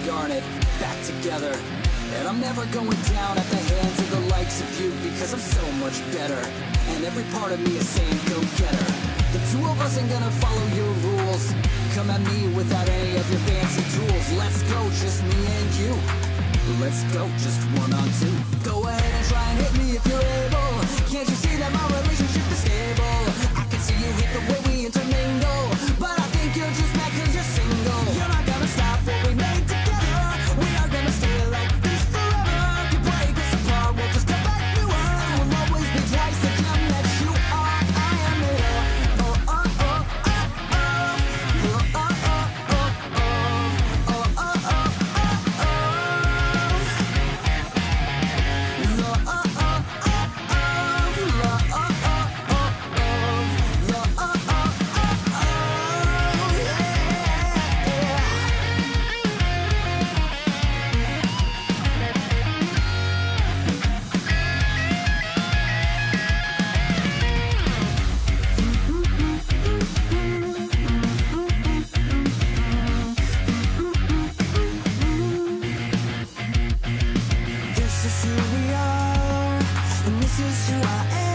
Garnet back together. And I'm never going down at the hands of the likes of you, because I'm so much better. And every part of me is saying go get her. The two of us ain't gonna follow your rules. Come at me without any of your fancy tools. Let's go, just me and you. Let's go, just 1 on 2. Go ahead and try and hit me if you're able. Can't you see that my relationship is stable? I can see you hit the way we intermingle, but I think you're just mad cause you're single. You're not gonna stop what we made together. We are gonna stay like this forever. If you break us apart, we'll just come back newer. And we'll always be twice the gem that you are. I am here. Oh, oh, oh, oh, oh. Oh, oh, oh, oh, oh. Oh, oh, oh, oh, oh. This is who we are, and this is who I am.